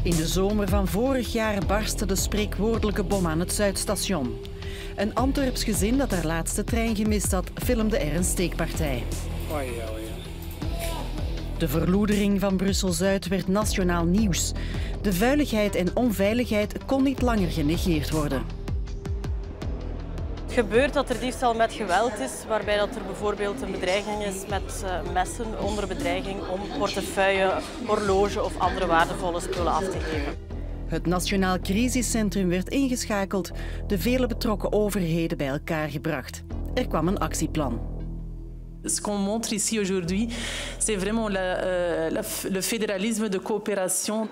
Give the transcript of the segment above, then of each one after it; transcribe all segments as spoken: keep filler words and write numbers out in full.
In de zomer van vorig jaar barstte de spreekwoordelijke bom aan het Zuidstation. Een Antwerps gezin dat haar laatste trein gemist had, filmde er een steekpartij. Oei, oei. De verloedering van Brussel-Zuid werd nationaal nieuws. De vuiligheid en onveiligheid kon niet langer genegeerd worden. Het gebeurt dat er diefstal met geweld is, waarbij dat er bijvoorbeeld een bedreiging is met uh, messen onder bedreiging om portefeuille, horloge of andere waardevolle spullen af te geven. Het Nationaal Crisiscentrum werd ingeschakeld, de vele betrokken overheden bij elkaar gebracht. Er kwam een actieplan. Ce qu'on montre ici aujourd'hui, c'est vraiment la, euh, la, le fédéralisme de coopération.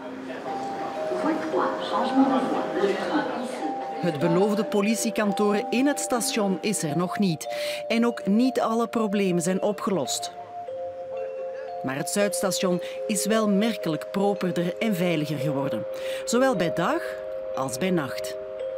Het beloofde politiekantoor in het station is er nog niet. En ook niet alle problemen zijn opgelost. Maar het Zuidstation is wel merkelijk properder en veiliger geworden. Zowel bij dag als bij nacht.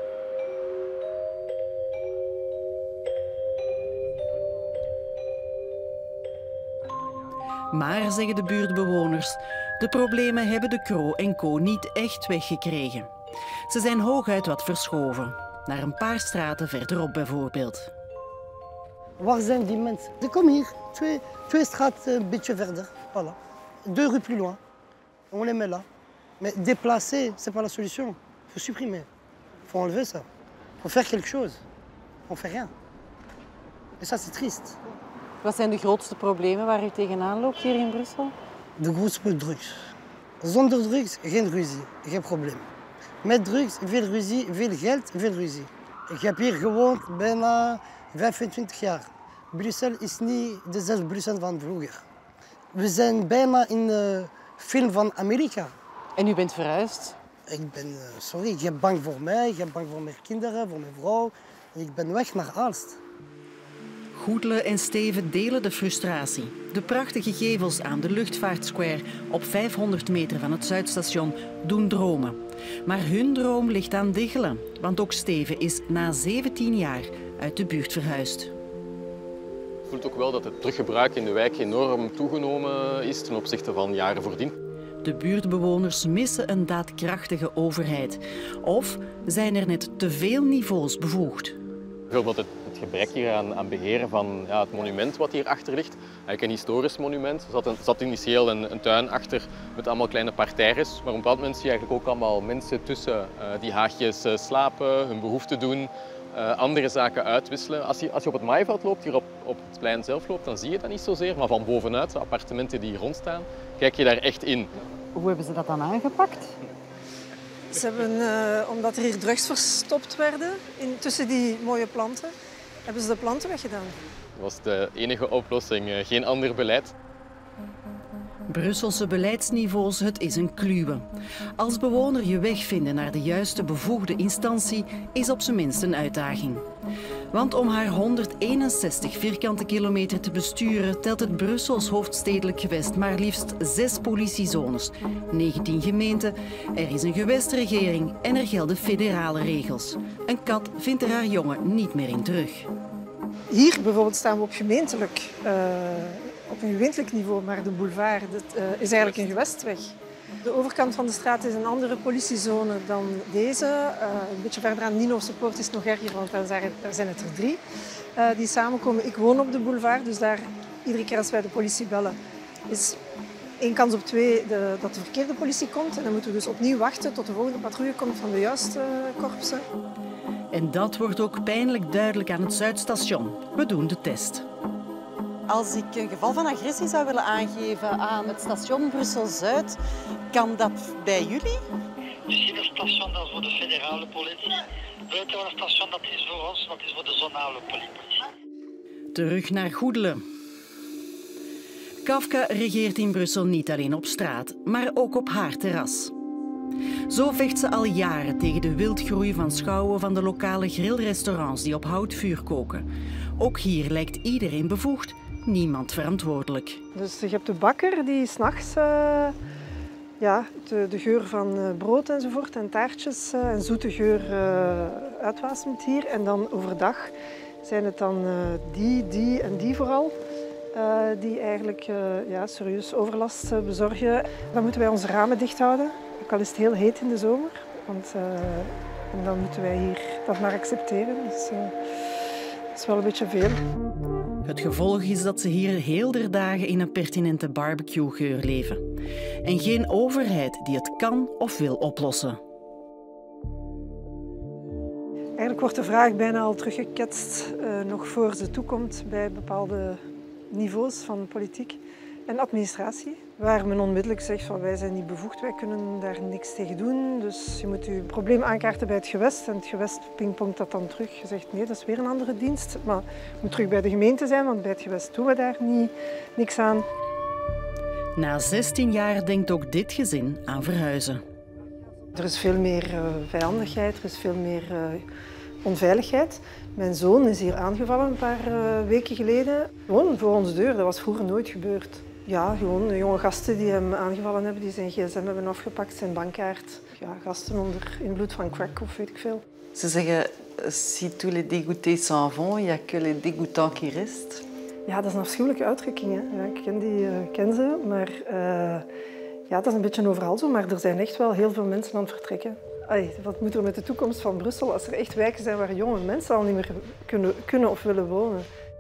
Maar, zeggen de buurtbewoners, de problemen hebben de Croo en Co niet echt weggekregen. Ze zijn hooguit wat verschoven, naar een paar straten verderop bijvoorbeeld. Waar zijn die mensen? Ze komen hier, twee, twee straten een beetje verder. Voilà. Deux rues plus loin. On les met là. Mais déplacer, c'est pas la solution. Il faut supprimer. Il faut enlever ça. Il faut faire quelque chose. On fait rien. Et ça, c'est triste. Wat zijn de grootste problemen waar u tegenaan loopt hier in Brussel? De grootste drugs. Zonder drugs geen ruzie, geen probleem. Met drugs veel ruzie, veel geld, veel ruzie. Ik heb hier gewoond bijna vijfentwintig jaar. Brussel is niet dezelfde Brussel van vroeger. We zijn bijna in een film van Amerika. En u bent verhuisd? Ik ben, sorry, ik ben bang voor mij, ik ben bang voor mijn kinderen, voor mijn vrouw. Ik ben weg naar Aalst. Goedele en Steven delen de frustratie. De prachtige gevels aan de Luchtvaartsquare op vijfhonderd meter van het Zuidstation doen dromen. Maar hun droom ligt aan diggelen, want ook Steven is na zeventien jaar uit de buurt verhuisd. Je voelt ook wel dat het teruggebruik in de wijk enorm toegenomen is ten opzichte van jaren voordien. De buurtbewoners missen een daadkrachtige overheid. Of zijn er net te veel niveaus bevoegd? Bijvoorbeeld het, het gebrek hier aan, aan beheren van ja, het monument wat hierachter ligt. Eigenlijk een historisch monument. Er zat, een, zat initieel een, een tuin achter met allemaal kleine parterres. Maar op een bepaald moment zie je eigenlijk ook allemaal mensen tussen uh, die haagjes uh, slapen, hun behoeften doen, uh, andere zaken uitwisselen. Als je, als je op het maaiveld loopt, hier op, op het plein zelf loopt, dan zie je dat niet zozeer. Maar van bovenuit, de appartementen die hier rondstaan, kijk je daar echt in. Hoe hebben ze dat dan aangepakt? Ze hebben, uh, omdat er hier drugs verstopt werden in, tussen die mooie planten, hebben ze de planten weggedaan. Dat was de enige oplossing, uh, geen ander beleid. Brusselse beleidsniveaus, het is een kluwe. Als bewoner je weg vinden naar de juiste bevoegde instantie is op zijn minst een uitdaging. Want om haar honderdeenenzestig vierkante kilometer te besturen telt het Brussels hoofdstedelijk gewest maar liefst zes politiezones, negentien gemeenten, er is een gewestregering en er gelden federale regels. Een kat vindt er haar jongen niet meer in terug. Hier bijvoorbeeld staan we op gemeentelijk, uh, op een gemeentelijk niveau, maar de boulevard dat, uh, is eigenlijk een gewestweg. De overkant van de straat is een andere politiezone dan deze. Uh, een beetje verder aan Ninove Poort is het nog erger, want daar zijn het er drie uh, die samenkomen. Ik woon op de boulevard, dus daar iedere keer als wij de politie bellen is één kans op twee de, dat de verkeerde politie komt. En dan moeten we dus opnieuw wachten tot de volgende patrouille komt van de juiste uh, korpsen. En dat wordt ook pijnlijk duidelijk aan het Zuidstation. We doen de test. Als ik een geval van agressie zou willen aangeven aan het station Brussel-Zuid, kan dat bij jullie? Dus hier het station dat is voor de federale politie. Buiten het station dat is voor ons, dat is voor de zonale politie. Terug naar Goedele. Kafka regeert in Brussel niet alleen op straat, maar ook op haar terras. Zo vecht ze al jaren tegen de wildgroei van schouwen van de lokale grillrestaurants die op houtvuur koken. Ook hier lijkt iedereen bevoegd, niemand verantwoordelijk. Dus je hebt de bakker die 's nachts uh, ja, de, de geur van uh, brood enzovoort en taartjes uh, en zoete geur uh, uitwasemt hier. En dan overdag zijn het dan uh, die, die en die vooral. Uh, die eigenlijk uh, ja, serieus overlast uh, bezorgen. Dan moeten wij onze ramen dicht houden. Ook al is het heel heet in de zomer, want uh, en dan moeten wij hier dat maar accepteren. Dus uh, dat is wel een beetje veel. Het gevolg is dat ze hier heel der dagen in een pertinente barbecue-geur leven. En geen overheid die het kan of wil oplossen. Eigenlijk wordt de vraag bijna al teruggeketst, uh, nog voor ze toekomt bij bepaalde niveaus van politiek en administratie. Waar men onmiddellijk zegt van wij zijn niet bevoegd, wij kunnen daar niks tegen doen. Dus je moet je probleem aankaarten bij het gewest en het gewest pingpongt dat dan terug. Je zegt nee, dat is weer een andere dienst. Maar het moet terug bij de gemeente zijn, want bij het gewest doen we daar niet, niks aan. Na zestien jaar denkt ook dit gezin aan verhuizen. Er is veel meer uh, vijandigheid, er is veel meer uh, onveiligheid. Mijn zoon is hier aangevallen een paar uh, weken geleden. Gewoon voor onze deur, dat was vroeger nooit gebeurd. Ja, gewoon jonge gasten die hem aangevallen hebben, die zijn gsm hebben afgepakt, zijn bankkaart. Ja, gasten onder invloed van crack of weet ik veel. Ze zeggen, si tous les dégoûtés s'en vont, il y a que les dégoûtants qui restent. Ja, dat is een afschuwelijke uitdrukking. Hè. Ja, ik ken, die, uh, ken ze, maar uh, ja, dat is een beetje overal zo. Maar er zijn echt wel heel veel mensen aan het vertrekken. Allee, wat moet er met de toekomst van Brussel als er echt wijken zijn waar jonge mensen al niet meer kunnen, kunnen of willen wonen?